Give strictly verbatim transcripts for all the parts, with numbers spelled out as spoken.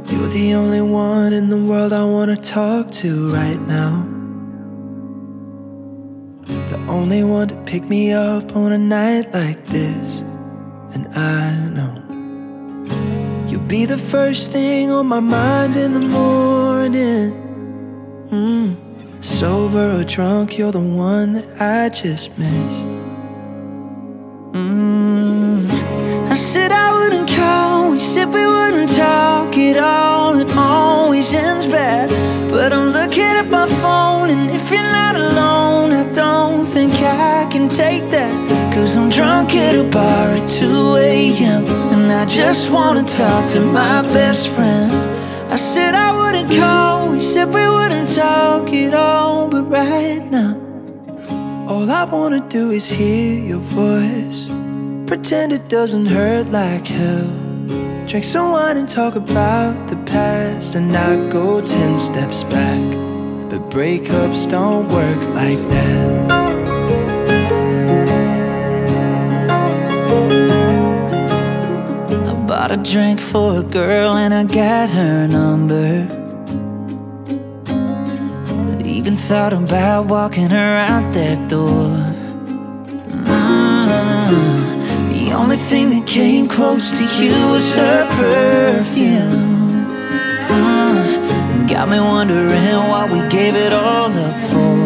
You're the only one in the world I wanna talk to right now. The only one to pick me up on a night like this. And I know you'll be the first thing on my mind in the morning. mm. Sober or drunk, you're the one that I just miss. mm. I said I wouldn't call, we said we wouldn't talk at all. It always ends bad, but I'm looking at my phone, and if you're not alone, I don't think I can take that. Cause I'm drunk at a bar at two A M and I just wanna talk to my best friend. I said I wouldn't call, we said we wouldn't talk at all. But right now, all I wanna do is hear your voice, pretend it doesn't hurt like hell, drink some wine and talk about the past, and not go ten steps back. But breakups don't work like that. I bought a drink for a girl and I got her number. Even thought about walking her out that door. mm. The only thing that came close to you was her perfume. mm. Got me wondering what we gave it all up for.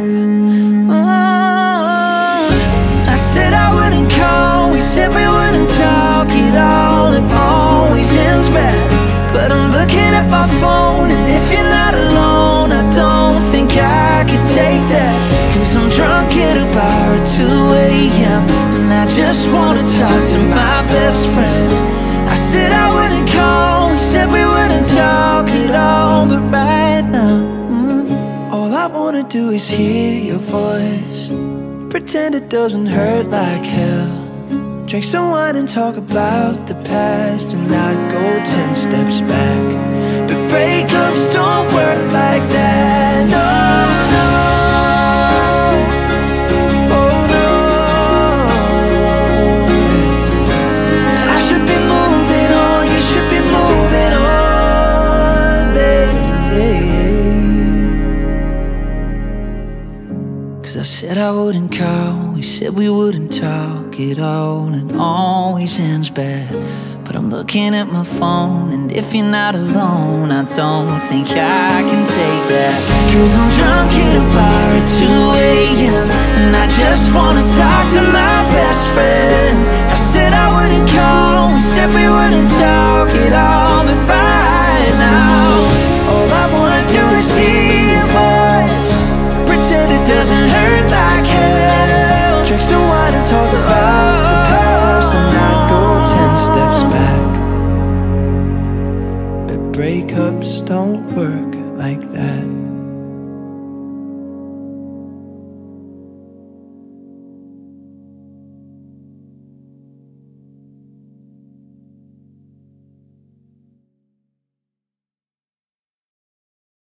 oh. I said I wouldn't call, we said we wouldn't talk at all. It always ends bad, but I'm looking at my phone, and if you're not alone, I don't think I can take that. Cause I'm drunk at a bar at two A M and I just wanna talk to my best friend. I said I wouldn't call, we said we wouldn't talk at all. But right now, mm, all I wanna do is hear your voice, pretend it doesn't hurt like hell, drink some wine and talk about the past, and not go ten steps back. But breakups don't work like that, no, no. Oh no, I should be moving on, you should be moving on, babe. Cause I said I wouldn't call, we said we wouldn't talk at all. It always ends bad, but I'm looking at my phone, and if you're not alone, I don't think I can take that. Cause I'm drunk at a bar at two A M and I just wanna talk to my best friend. I said I wouldn't call, we said we wouldn't talk